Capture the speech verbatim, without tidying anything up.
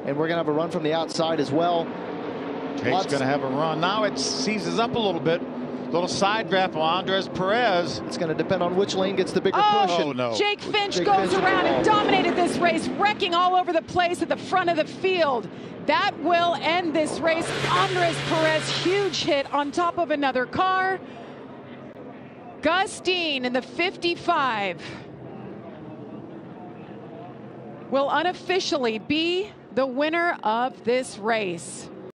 and we're going to have a run from the outside as well. Jake's going to have a run. Now it seizes up a little bit. Little side draft on Andres Perez. It's going to depend on which lane gets the bigger oh, push. Oh, no. Jake Finch Jake goes Finch around and ball. dominated this race, wrecking all over the place at the front of the field. That will end this race. Andres Perez, huge hit on top of another car. Gus Dean in the fifty-five will unofficially be the winner of this race.